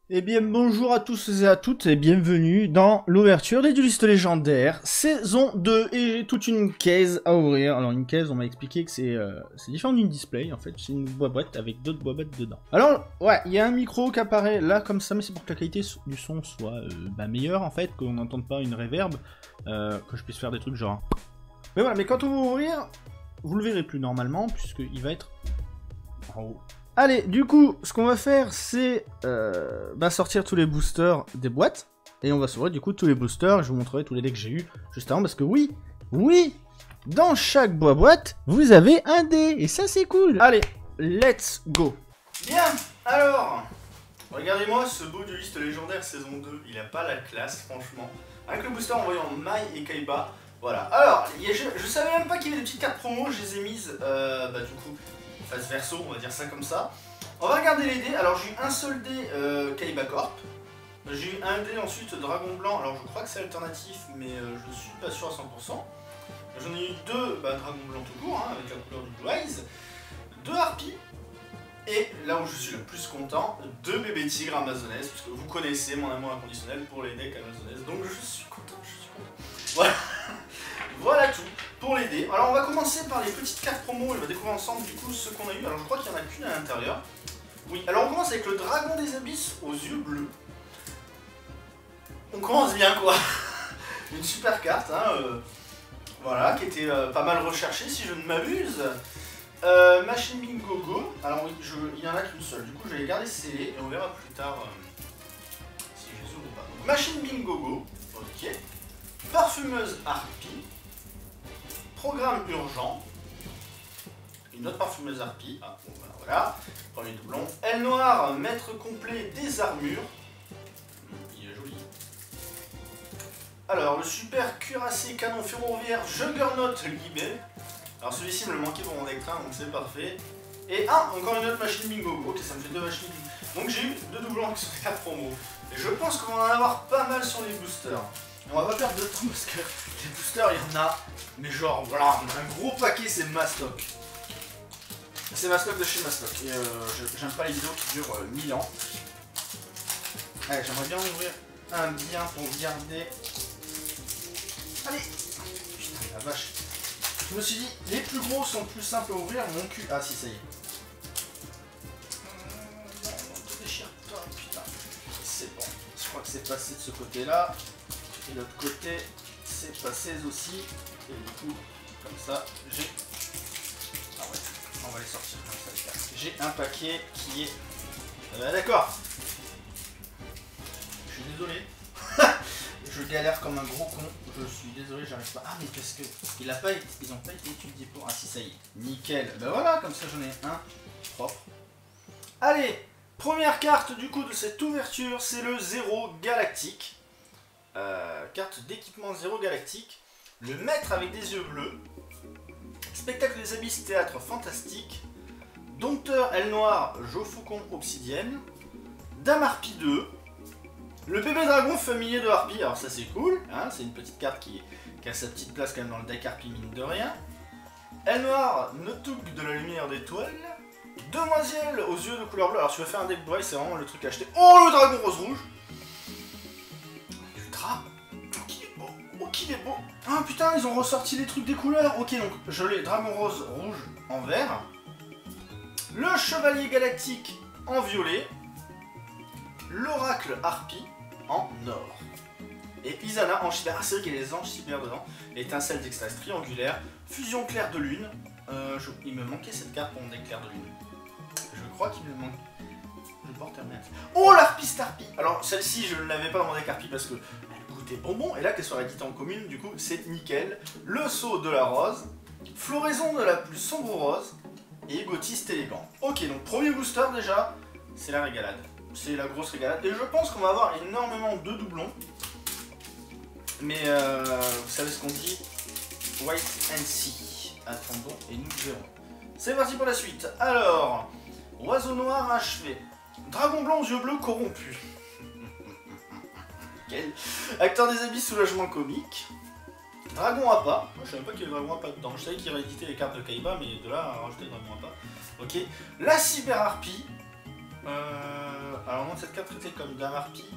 Eh bien bonjour à tous et à toutes et bienvenue dans l'ouverture des Duelistes légendaires, saison 2, et j'ai toute une caisse à ouvrir. Alors une caisse, on m'a expliqué que c'est différent d'une display, en fait c'est une boîte avec d'autres boîtes dedans. Alors ouais, il y a un micro qui apparaît là comme ça, mais c'est pour que la qualité du son soit meilleure en fait, qu'on n'entende pas une reverb, que je puisse faire des trucs genre... Mais voilà, mais quand on va ouvrir, vous le verrez plus normalement, puisqu'il va être en haut. Allez, du coup, ce qu'on va faire, c'est sortir tous les boosters des boîtes. Et on va s'ouvrir du coup tous les boosters. Je vous montrerai tous les dés que j'ai eu juste avant. Parce que oui, dans chaque boîte, vous avez un dé. Et ça, c'est cool. Allez, let's go. Bien, alors, regardez-moi ce beau dueliste légendaire saison 2. Il a pas la classe, franchement. Avec le booster en voyant Mai et Kaiba. Voilà, alors, je savais même pas qu'il y avait des petites cartes promo. Je les ai mises, du coup... face verso, on va dire ça comme ça. On va regarder les dés. Alors j'ai eu un seul dé Kaiba Corp. J'ai eu un dé ensuite Dragon Blanc. Alors je crois que c'est alternatif, mais je suis pas sûr à 100%. J'en ai eu deux Dragon Blanc tout court, avec la couleur du Blue Eyes. Deux Harpies. Et là où je suis le plus content, deux bébés tigres amazonaises, puisque vous connaissez mon amour inconditionnel pour les decks amazonaises. Donc je suis content. Voilà. Voilà tout pour les dés. Alors on va commencer par les petites cartes promo, on va découvrir ensemble du coup ce qu'on a eu. Alors je crois qu'il n'y en a qu'une à l'intérieur. Oui, alors on commence avec le dragon des abysses aux yeux bleus. On commence bien quoi. Une super carte, voilà, qui était pas mal recherchée si je ne m'abuse. Machine Bingo Go. Alors oui, il n'y en a qu'une seule, du coup je vais les garder scellées et on verra plus tard si je les ouvre ou pas. Donc, Machine Bingo Go, ok. Parfumeuse Harpie. Programme urgent. Une autre parfumeuse harpie. Ah, bon, voilà. Premier doublon. Aile noire, maître complet des armures. Il est joli. Alors, le super cuirassé canon ferroviaire Juggernaut Libé. Alors, celui-ci me le manquait pour mon deck 1, donc c'est parfait. Et encore une autre machine bingo. Ok, ça me fait deux machines bingo. Donc, j'ai eu deux doublons qui sont des cartes promo. Et je pense qu'on va en avoir pas mal sur les boosters. On va pas perdre de temps parce que les boosters, il y en a. Mais genre, voilà, un gros paquet, c'est Mastoc. C'est Mastoc de chez Mastoc. Et j'aime pas les vidéos qui durent 1000 ans. Allez, j'aimerais bien ouvrir un bien pour garder. Allez. Putain, la vache. Je me suis dit, les plus gros sont plus simples à ouvrir. Mon cul. Ah si, ça y est. Non, te déchire pas, putain. C'est bon. Je crois que c'est passé de ce côté-là. Et de l'autre côté, c'est passé aussi. Et du coup, comme ça, j'ai... Ah ouais, on va les sortir comme ça les cartes. J'ai un paquet qui est... d'accord. Je suis désolé. Je galère comme un gros con. Je suis désolé, j'arrive pas. Ah mais parce que ils n'ont pas été étudiés pour... Ah si, ça y est. Nickel. Ben voilà, comme ça j'en ai un propre. Allez, première carte du coup de cette ouverture, c'est le 0 galactique. Carte d'équipement 0 galactique. Le maître avec des yeux bleus. Spectacle des abysses, théâtre fantastique. Dompteur, aile noire, Joe Faucon, obsidienne. Dame Harpie 2. Le bébé dragon familier de Harpie, alors ça c'est cool, c'est une petite carte qui a sa petite place quand même dans le deck Harpie, mine de rien. Aile noire, Notouk de la lumière d'étoile. Demoiselle aux yeux de couleur bleue, alors si tu veux faire un deck boy, c'est vraiment le truc à acheter. Oh, le dragon rose rouge. Ultra. Oh, qu'il est beau. Ah putain, ils ont ressorti les trucs des couleurs. Ok, donc je l'ai dragon rose rouge en vert. Le chevalier galactique en violet. L'oracle harpie en or. Et Isana en cyber. Ah, c'est vrai qu'il y a les anges cyber dedans. Étincelle d'extase triangulaire. Fusion claire de lune. Il me manquait cette carte pour mon deck clair de lune. Je crois qu'il me manque. Je porte un merde. Oh, l'harpie starpie. Alors, celle-ci, je ne l'avais pas dans mon deck harpie parce que elle goûtait bonbon. Et là, qu'elle soit éditée en commune, du coup, c'est nickel. Le sceau de la rose. Floraison de la plus sombre rose. Et égotiste élégant. Ok, donc premier booster déjà, c'est la régalade. C'est la grosse régalade. Et je pense qu'on va avoir énormément de doublons. Mais vous savez ce qu'on dit, wait and see. Attendons et nous verrons. C'est parti pour la suite. Alors, oiseau noir achevé. Dragon blanc aux yeux bleus corrompu. Quel acteur des abysses, soulagement comique. Dragon à pas. Moi, je savais pas qu'il y avait Dragon à pas dedans. Je savais qu'il rééditait les cartes de Kaiba, mais de là à rajouter Dragon à pas. Ok. La cyber harpie. Alors non, cette carte traitée comme Dame Harpie.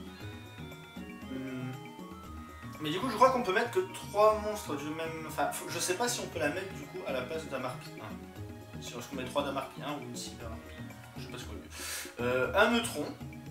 Mais du coup, je crois qu'on peut mettre que 3 monstres du même... Enfin, je sais pas si on peut la mettre du coup à la place de Dame Harpie 1. Si on met 3 Dame Harpie 1 ou une Cyber Harpie. Je sais pas ce qu'on veut mieux. Un Neutron.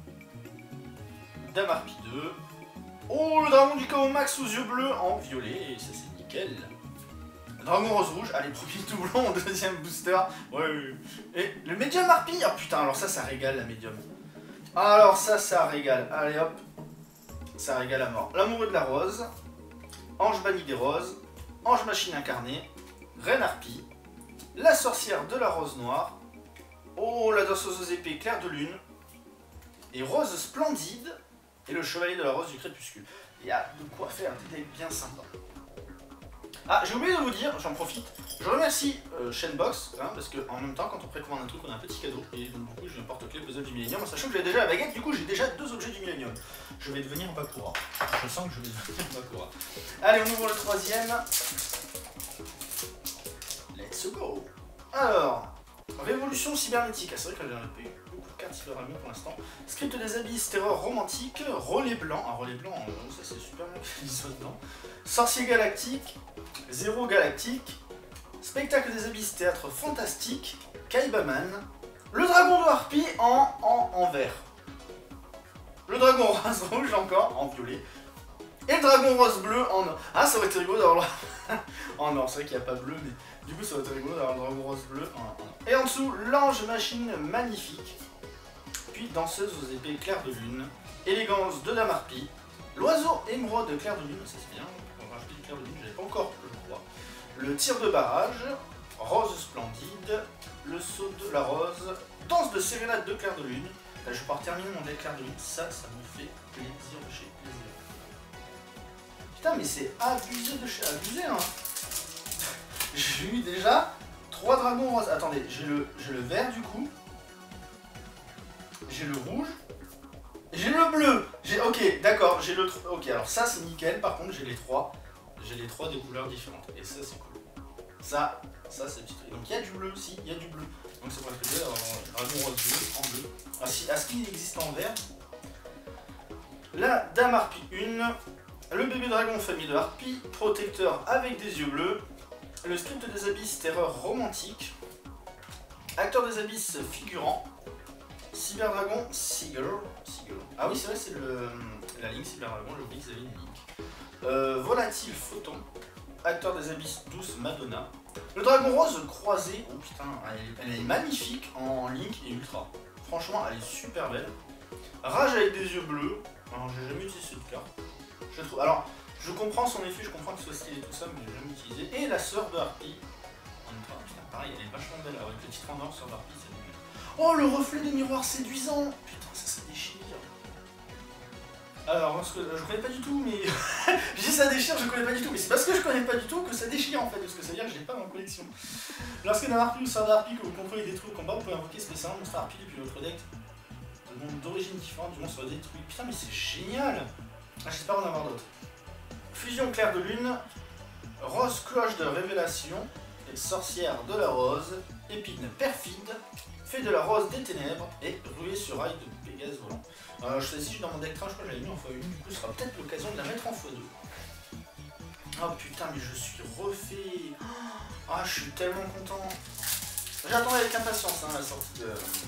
Dame Harpie 2. Oh, le dragon du chaos max aux yeux bleus en violet. Et ça, c'est nickel. Dragon rose rouge. Allez, premier doublon, deuxième booster. Ouais. Et le médium Harpie. Oh putain, alors ça régale la médium. Alors ça régale. Allez hop. Ça régale à mort. L'amoureux de la rose. Ange banni des roses. Ange machine incarnée. Reine Harpie. La sorcière de la rose noire. Oh, la danseuse aux épées claire de lune. Et rose splendide. Et le chevalier de la rose du crépuscule. Il y a de quoi faire des decks bien sympas. Ah, j'ai oublié de vous dire, j'en profite. Je remercie Shenbox, hein, parce qu'en même temps, quand on précommande un truc, on a un petit cadeau. Et donc, du coup, j'ai un porte-clés puzzle du Millennium, en sachant que j'ai déjà la baguette. Du coup, j'ai déjà 2 objets du Millennium. Je vais devenir Bakura. Je sens que je vais devenir Bakura. Allez, on ouvre le troisième. Let's go. Alors, révolution cybernétique. Ah, c'est vrai que j'en ai eu beaucoup de cartes cybernétiques pour l'instant. Script des abysses, terreur romantique, relais blanc. Un relais blanc, ça c'est super bien qu'il soit dedans. Sorcier galactique, Zéro galactique, spectacle des abysses, théâtre fantastique, Kaibaman, le dragon de Harpie en vert. Le dragon rose rouge encore en violet. Et le dragon rose bleu en or. Ah, ça aurait été rigolo d'avoir le... en or, c'est vrai qu'il n'y a pas bleu, mais du coup ça aurait été rigolo d'avoir le dragon rose bleu en or. Et en dessous, l'ange machine magnifique. Puis danseuse aux épées clair de lune. Élégance de Dame Harpie. L'oiseau émeraude clair de lune, ça c'est bien. On va rajouter du clair de lune, j'avais pas encore le droit. Le tir de barrage. Rose splendide. Le saut de la rose. Danse de sérénade de clair de lune. Là, je vais pouvoir terminer mon deck clair de lune. Ça me fait plaisir de chez plaisir. Putain, mais c'est abusé de chez abusé, hein. J'ai eu déjà 3 dragons roses. Attendez, j'ai le vert du coup. J'ai le rouge. J'ai le bleu. Ok, d'accord, j'ai le... Ok, alors ça c'est nickel. Par contre, j'ai les 3. J'ai les 3 des couleurs différentes. Et ça c'est cool. Ça c'est le petit truc. Donc il y a du bleu aussi, il y a du bleu. Donc c'est presque bien d'avoir un dragon rose bleu en bleu. Ah, si, est-ce qu'il existe en vert? La Dame Harpie 1. Le bébé dragon famille de Harpie, protecteur avec des yeux bleus, le script des abysses, terreur romantique, acteur des abysses figurant, cyberdragon, Seagull. Ah oui, c'est vrai, c'est la ligne cyberdragon, j'ai oublié qu'ils avaient une ligne. Volatile photon, acteur des abysses douce, Madonna. Le dragon rose croisé, oh putain, elle est magnifique en Link et Ultra. Franchement, elle est super belle. Rage avec des yeux bleus, alors j'ai jamais utilisé cette carte. Je trouve. Alors, je comprends son effet, je comprends que ce soit stylé et tout ça, mais j'ai jamais utilisé. Et la sœur de Harpie. En même temps, putain, pareil, elle est vachement belle. Avec le titre en or, sœur de Harpie, c'est nul. Oh, le reflet des miroirs séduisant. Putain, ça déchire. Alors, parce que je connais pas du tout, mais... je dis ça déchire, je connais pas du tout, mais c'est parce que je connais pas du tout que ça déchire en fait, parce que ça veut dire que je l'ai pas dans ma collection. Lorsque Dame Harpie ou sœur de Harpie que vous contrôlez détruit au combat, vous pouvez invoquer spécialement monstre Harpie depuis votre deck. De monde d'origine différente du monstre détruit. Putain, mais c'est génial. Ah, j'espère en avoir d'autres. Fusion clair de lune, rose cloche de révélation, et sorcière de la rose, épine perfide, fée de la rose des ténèbres, et ruée sur rail de Pégase volant. Je sais si je suis dans mon deck train, je crois que j'avais mis en x1, du coup ce sera peut-être l'occasion de la mettre en x2. Oh putain, mais je suis refait. Ah, je suis tellement content. J'attendais avec impatience la sortie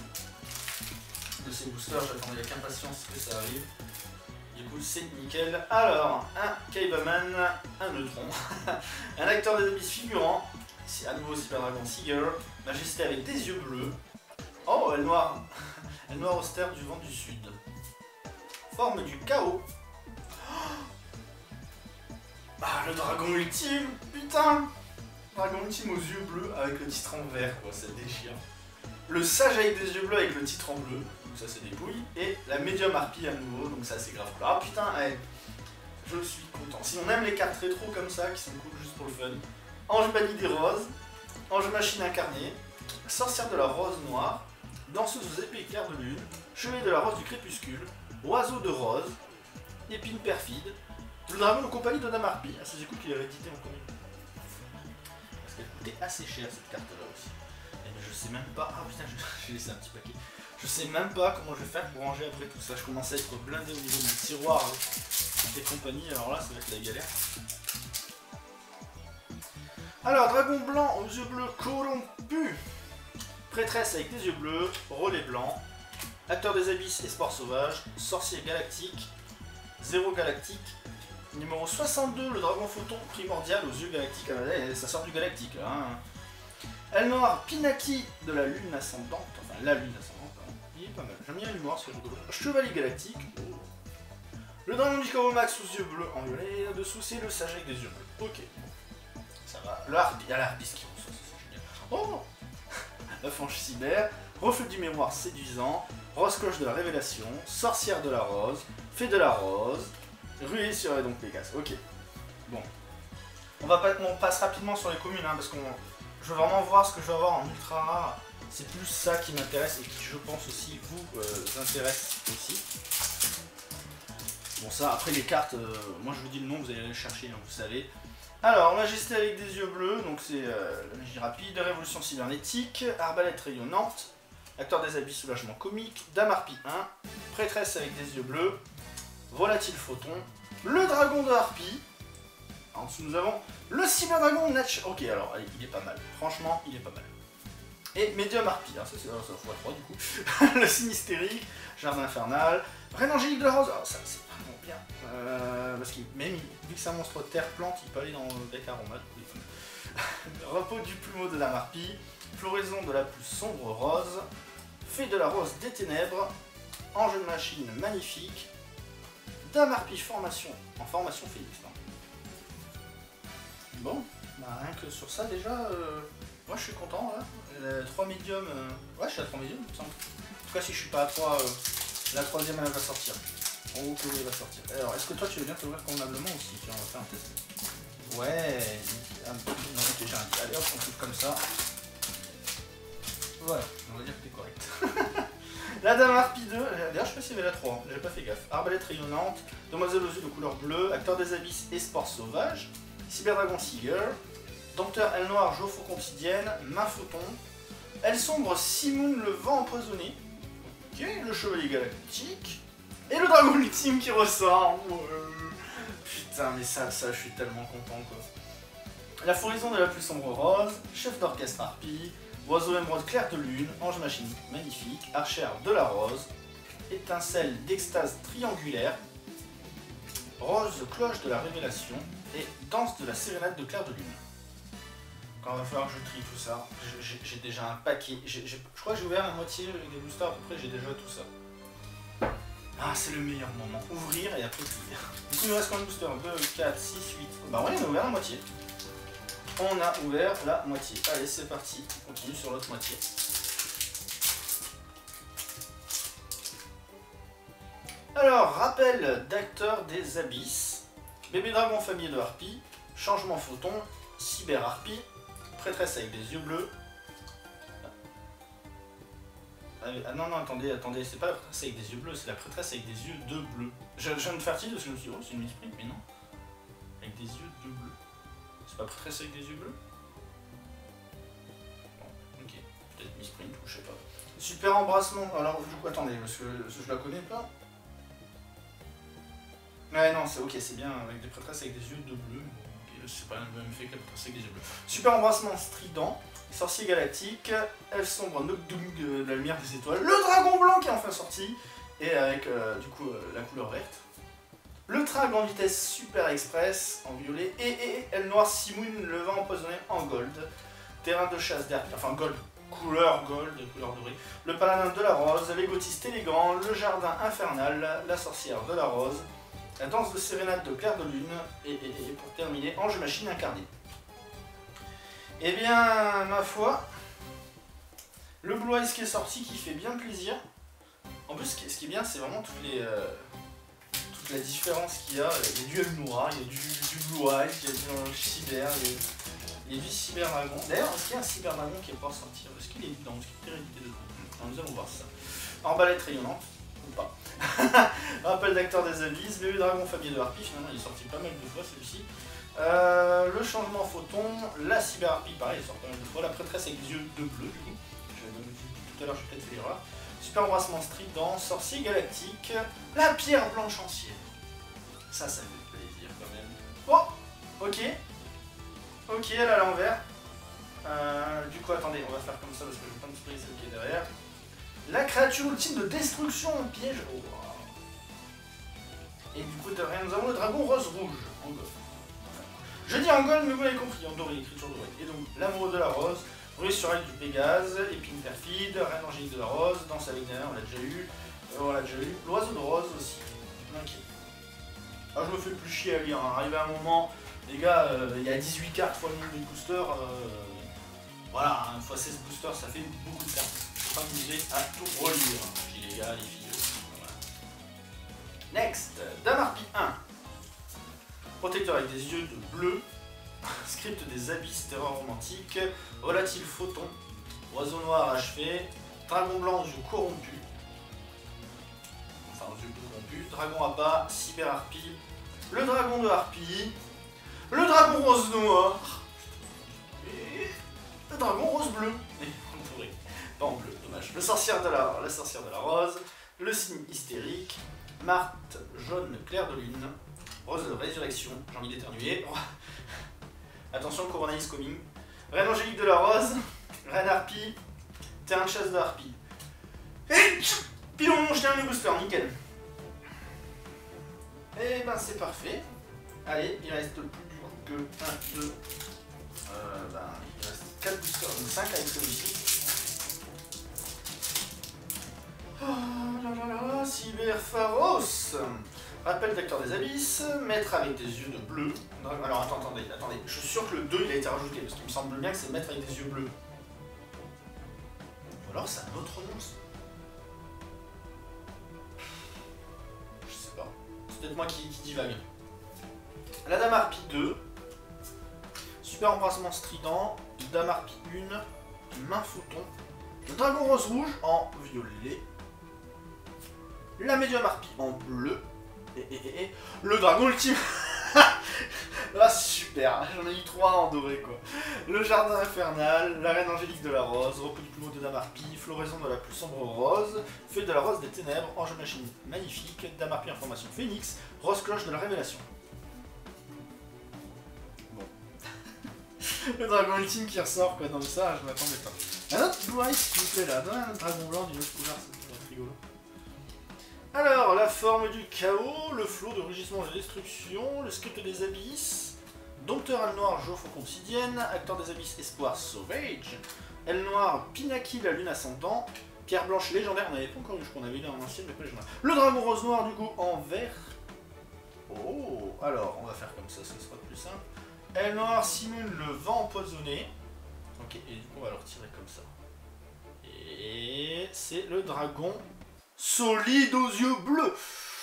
de ces boosters, j'attendais avec impatience que ça arrive. Du coup, c'est nickel. Alors, un Kaibaman, un Neutron, un acteur des abysses figurant, c'est à nouveau Cyberdragon Seagull, majesté avec des yeux bleus. Oh, elle noire, elle noire austère du vent du sud. Forme du chaos. Ah, le dragon ultime, putain. Dragon ultime aux yeux bleus avec le titre en vert, quoi, ça déchire. Le sage avec des yeux bleus avec le titre en bleu, donc ça c'est des couilles, et la médium harpie à nouveau, donc ça c'est grave cool. Ah putain, hey, je suis content. Si on aime les cartes rétro comme ça, qui sont cool juste pour le fun, ange banni des roses, ange machine incarnée, sorcière de la rose noire, danseuse aux épées claires de lune, chevalier de la rose du crépuscule, oiseau de rose, épine perfide, le dragon en compagnie de Dame Harpie. Ah, c'est cool qu'il ait réédité en premier. Parce qu'elle coûtait assez cher cette carte là aussi. Je sais même pas. Ah putain, j'ai laissé un petit paquet. Je sais même pas comment je vais faire pour ranger après tout ça. Je commence à être blindé au niveau de mon tiroir et compagnie. Alors là, ça va être la galère. Alors, dragon blanc aux yeux bleus corrompu. Prêtresse avec des yeux bleus, relais blanc. Acteur des abysses et sport sauvage. Sorcier galactique. 0 galactique. Numéro 62, le dragon photon primordial aux yeux galactiques. Ah, là, ça sort du galactique là. Hein. Elnoir Pinaki de la lune ascendante. Enfin, la lune ascendante. Hein. Il est pas mal. J'aime bien l'humour, c'est rigolo. Chevalier galactique. Le dragon du Max aux yeux bleus en violet. Là-dessous, c'est le sage avec des yeux bleus. Ok. Ça va. Le harpie. Il y a la harpie qui reçoit, c'est génial. Oh. La fange cyber. Reflet du mémoire séduisant. Rose cloche de la révélation. Sorcière de la rose. Fée de la rose. Ruée sur donc Pégase. Ok. Bon. On passe rapidement sur les communes hein, parce qu'on. Je veux vraiment voir ce que je vais avoir en ultra rare. C'est plus ça qui m'intéresse et qui, je pense aussi, vous intéresse aussi. Bon, ça, après les cartes, moi je vous dis le nom, vous allez aller le chercher, hein, vous savez. Alors, majesté avec des yeux bleus, donc c'est la magie rapide, révolution cybernétique, arbalète rayonnante, acteur des habits, soulagement comique, dame harpie 1, prêtresse avec des yeux bleus, volatile photon, le dragon de harpie. En dessous, nous avons le cyberdragon Natch. Ok, alors, allez, il est pas mal. Franchement, il est pas mal. Et médium harpie, hein, ça c'est x3 du coup. Le sinistérique, jardin infernal, reine angélique de la rose. Alors, ça, c'est vraiment bien. Parce que même, vu que c'est un monstre terre-plante, il peut aller dans le deck aromate. Repos du plumeau de la harpie, floraison de la plus sombre rose, fée de la rose des ténèbres, ange de machine magnifique, dame harpie formation, en formation phénix. Bon, bah rien que sur ça déjà, moi je suis content là. 3 médiums, ouais je suis à 3 médiums il me semble. En tout cas si je suis pas à 3, la troisième elle va sortir. Oh que elle va sortir. Alors est-ce que toi tu veux bien t'ouvrir convenablement aussi? Tiens on va faire un test. Ouais, non ok j'ai un dit. Allez hop on coupe comme ça. Voilà, on va dire que t'es correct. La dame harpie 2, d'ailleurs je sais pas s'il y avait la 3, j'ai pas fait gaffe. Arbalète rayonnante, demoiselle aux yeux de couleur bleue, acteur des abysses et sport sauvage. Cyberdragon Seeger, Dompteur aile noire, Joe Faucon obsidienne, main photon, aile sombre Simoun le vent empoisonné, ok, le chevalier galactique, et le dragon ultime qui ressort. Putain mais ça je suis tellement content quoi. La floraison de la plus sombre rose, chef d'orchestre harpie, oiseau émeraude clair de lune, ange machine magnifique, archère de la rose, étincelle d'extase triangulaire, rose cloche de la révélation, et danse de la sérénade de clair de lune. Quand il va falloir que je trie tout ça, j'ai déjà un paquet. Je crois que j'ai ouvert la moitié avec des boosters à peu près, j'ai déjà tout ça. Ah, c'est le meilleur moment. Ouvrir et après trier. Du coup, il me reste combien de boosters? 2, 4, 6, 8. Bah, ouais, on a ouvert la moitié. On a ouvert la moitié. Allez, c'est parti. On continue sur l'autre moitié. Alors, rappel d'acteurs des abysses. Bébé dragon famille de harpie, changement photon, cyber harpie, prêtresse avec des yeux bleus. Ah non, attendez, c'est pas la prêtresse avec des yeux bleus, c'est la prêtresse avec des yeux de bleu. Je viens de faire titre parce que je me suis dit, oh, c'est une misprint, mais non. Avec des yeux de bleu. C'est pas prêtresse avec des yeux bleus? Bon, ok, peut-être misprint ou je sais pas. Super embrassement, alors du coup, attendez, parce que je la connais pas. Ouais non, c'est ok, c'est bien, avec des prêtresses avec des yeux de bleu, okay, c'est pas le même effet que la prêtresse avec des yeux bleus. Super embrassement strident, sorcier galactique, elfe sombre Nogdung de la lumière des étoiles, le dragon blanc qui est enfin sorti, et avec du coup la couleur verte. Le train à grande vitesse super express en violet, et aile noire Simoun le vent empoisonné en gold. Terrain de chasse d'herpie, enfin gold, couleur gold, couleur dorée. Le paladin de la rose, l'égotiste élégant, le jardin infernal, la sorcière de la rose. La danse de sérénade de clair de lune, et pour terminer, ange machine incarnée. Eh bien, ma foi, le Blue Eyes qui est sorti, qui fait bien plaisir. En plus, ce qui est bien, c'est vraiment toute la différence qu'il y a. Il y a du œil noir, il y a du Blue Eyes, il y a du cyber, il y a du cyber dragon. D'ailleurs, est-ce qu'il y a un cyber dragon qui est pas sorti? Est-ce qu'il est dedans? Est-ce qu'il est hérédité dedans? Nous allons voir ça. Arbalète rayonnante. Ou pas. Rappel d'acteur des abysses, le dragon famille de harpie, finalement il est sorti pas mal de fois celui-ci. Le changement photon, la cyber harpie, pareil, il sort pas mal de fois. La prêtresse avec les yeux de bleu, du coup. J'avais même dit tout à l'heure, j'ai peut-être fait l'erreur. Super embrassement strident, sorcier galactique, la pierre blanche ancienne. Ça fait plaisir quand même. Oh, ok. Ok, elle est à l'envers. Du coup, attendez, on va faire comme ça parce que je vais pas me sprayer celle qui est derrière. La créature ultime de destruction en piège. Oh, wow. Et du coup, derrière, nous avons le dragon rose-rouge en gold. Enfin, je dis en gold, mais vous l'avez compris, en doré, écriture dorée. Et donc, l'amoureux de la rose, ruse sur elle du Pégase, épine perfide, reine angélique de la rose, danse avec Nana, on l'a déjà eu. L'oiseau de rose aussi. Ok. Alors, je me fais plus chier à lire. Hein. Arrivé à un moment, les gars, il y a 18 cartes fois le nombre des boosters. Voilà, hein, fois 16 boosters, ça fait beaucoup de cartes. Faut pas m'amuser à tout relire. Puis les gars, les filles. Voilà. Next, Dame Harpie 1. Protecteur avec des yeux de bleu. Script des abysses, terreur romantique. Volatile photon. Oiseau noir achevé. Dragon blanc aux yeux corrompus. Enfin, aux yeux corrompus. Dragon à bas. Cyber harpie. Le dragon de harpie. Le dragon rose noir. Et le dragon rose bleu. Pas en bleu, dommage. La sorcière de la rose. Le signe hystérique. Marthe jaune clair de lune. Rose de résurrection. J'ai envie d'éternuer. Attention, Corona is coming. Reine angélique de la rose. Reine harpie. Terrain de chasse de harpie. Et pilon, je tiens le booster, nickel. Et ben c'est parfait. Allez, il reste plus du coup que 1, 2. Il reste 4 boosters, donc 5 avec celui-ci. Oh là là là, Cyber Pharos. Rappel d'acteur des abysses, maître avec des yeux de bleu. Alors attendez, je suis sûr que le 2 il a été rajouté, parce qu'il me semble bien que c'est maître avec des yeux bleus. Ou alors c'est un autre monstre. Je sais pas. C'est peut-être moi qui divague. La Dame Harpie 2. Super embrassement strident. Dame Harpie 1. Main photon. Le dragon rose rouge en violet. La médium harpie en bleu. Et le dragon ultime. Ah super, j'en ai eu 3 en doré quoi. Le jardin infernal, la reine angélique de la rose, repos du plus beau de Dame Harpie, floraison de la plus sombre rose, feuille de la rose des ténèbres, ange machine magnifique, Dame Harpie information phénix, rose cloche de la révélation. Bon. Le dragon ultime qui ressort quoi, dans ça je m'attendais pas. Un autre Blue Eyes s'il vous plaît là, donne un dragon blanc d'une autre couleur, ça pourrait être rigolo. Alors, la forme du chaos, le flot de rugissement et de destruction, le script des abysses, dompteur aile noire, Geoffre obsidienne, acteur des abysses, espoir, sauvage, aile noire, Pinaki, la lune ascendant, pierre blanche légendaire, on n'avait pas encore eu, je crois qu'on avait eu en ancienne, mais pas légendaire. Le dragon rose noir, du coup, en vert. Oh, alors, on va faire comme ça, ce sera plus simple. Aile noire, simule le vent empoisonné. Ok, et du coup, on va le retirer comme ça. Et c'est le dragon solide aux yeux bleus.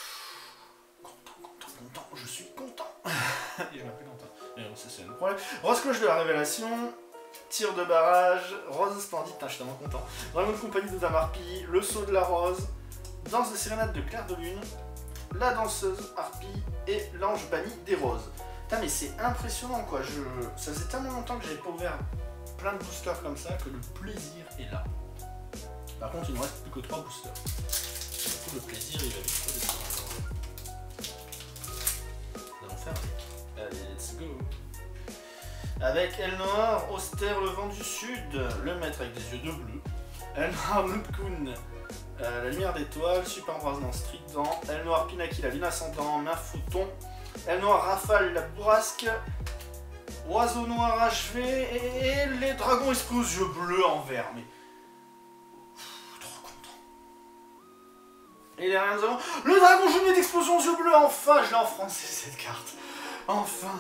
Content, je suis content. Et je m'appelle Quentin. Mais bon, c'est le problème. Rose cloche de la révélation, tir de barrage, rose splendide, putain, je suis tellement content. Dragon de compagnie de Dame Harpie, le saut de la rose, danse de sérénade de clair de lune, la danseuse Harpie et l'ange banni des roses. Putain, mais c'est impressionnant quoi. Ça faisait tellement longtemps que j'avais pas ouvert plein de boosters comme ça que le plaisir est là. Par contre, il ne reste plus que 3 boosters. Du coup, le plaisir, il va vite redescendre. Nous allons faire avec. Allez, let's go. Avec aile noire, austère, le vent du sud, le maître avec des yeux de bleu. Aile noire, Nupkun, la lumière d'étoile, super embrasement strident. Aile noire, Pinaki, la lune ascendant, main photon. Aile noire, rafale, la bourrasque. Oiseau noir achevé et les dragons esprits aux yeux bleus en vert. Mais et derrière nous avons le dragon jumelé d'explosion aux yeux bleus, enfin je l'ai en français cette carte. Enfin.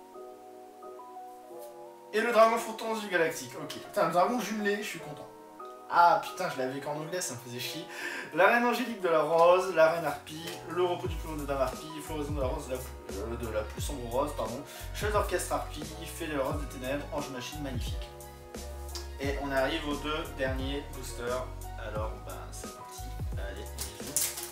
Et le dragon photon aux yeux galactiques, ok. Putain, le dragon jumelé, je suis content. Ah putain, je l'avais qu'en anglais, ça me faisait chier. La reine angélique de la rose, la reine harpie, le repos du plomb de Dame Harpie, floraison de la rose, de la plus sombre rose, pardon. Chef d'orchestre harpie, fée de la rose des ténèbres, ange machine magnifique. Et on arrive aux 2 derniers boosters. Alors, ben c'est parti. Allez, on les joue.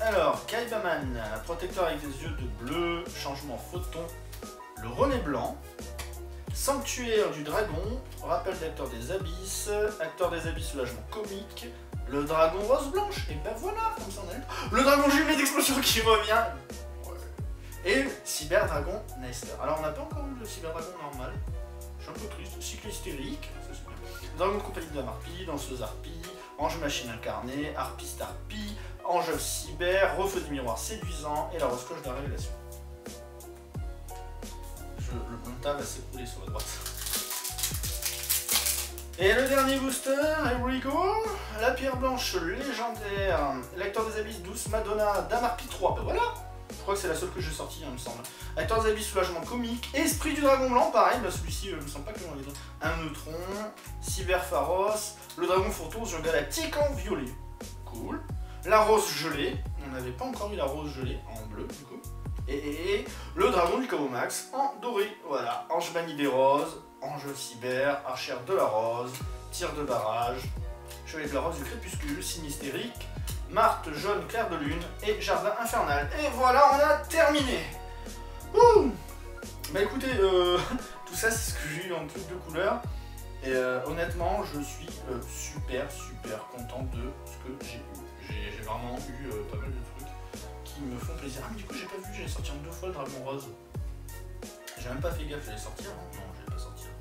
Alors, Kaibaman, protecteur avec des yeux de bleu, changement photon, le René blanc, sanctuaire du dragon, rappel d'acteur des abysses, acteur des abysses soulagement comique, le dragon rose blanche, et ben voilà, comme ça on a le dragon jumelé d'explosion qui revient, et cyber dragon Nester. Alors on n'a pas encore eu le cyber dragon normal, je suis un peu triste, cycle hystérique, ça c'est bien. Dragon de compagnie de la harpie, danseuse harpie, ange machine incarnée, harpiste harpie, ange cyber, refeu du miroir séduisant et la rose cloche de la révélation. Le montage va s'écrouler sur la droite. Et le dernier booster, here we go. La pierre blanche légendaire, l'acteur des abysses douce Madonna, Dame Harpie 3, ben voilà. Je crois que c'est la seule que j'ai sortie, il me semble. Acteur des abysses soulagement comique, esprit du dragon blanc, pareil, bah celui-ci, il me semble pas que j'en ai d'autres. Un neutron, cyber féroce, le dragon fourre-tout sur galactique en violet. Cool. La rose gelée, on n'avait pas encore eu la rose gelée en bleu du coup. Et le dragon du Cabo Max en doré. Voilà, ange manie des roses, ange cyber, archère de la rose, tir de barrage, chevalier de la rose du crépuscule, sinistérique, Marthe jaune clair de lune et jardin infernal. Et voilà, on a terminé. Ouh. Bah écoutez, tout ça c'est ce que j'ai eu en truc de couleur. Et honnêtement, je suis super content de ce que j'ai eu. J'ai vraiment eu pas mal de trucs qui me font plaisir. Ah mais du coup j'ai pas vu, j'allais sortir 2 fois le dragon rose. J'ai même pas fait gaffe, j'allais sortir. Hein. Non, j'allais pas sortir.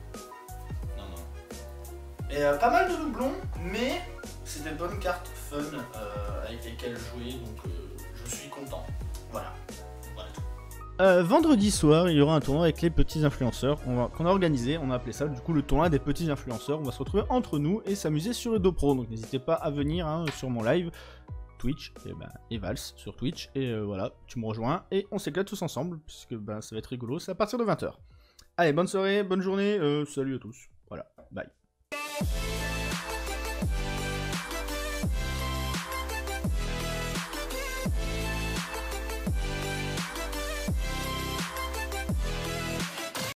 Non. Et pas mal de doublons, mais c'est des bonnes cartes fun avec lesquelles jouer, donc je suis content. Voilà. Voilà tout. Vendredi soir, il y aura un tournoi avec les petits influenceurs qu'on a organisé. On a appelé ça du coup le tournoi des petits influenceurs. On va se retrouver entre nous et s'amuser sur le DoPro. Donc n'hésitez pas à venir hein, sur mon live Twitch et Vals sur Twitch. Et voilà, tu me rejoins et on s'éclate tous ensemble puisque ça va être rigolo. C'est à partir de 20 h. Allez, bonne soirée, bonne journée. Salut à tous. Voilà, bye.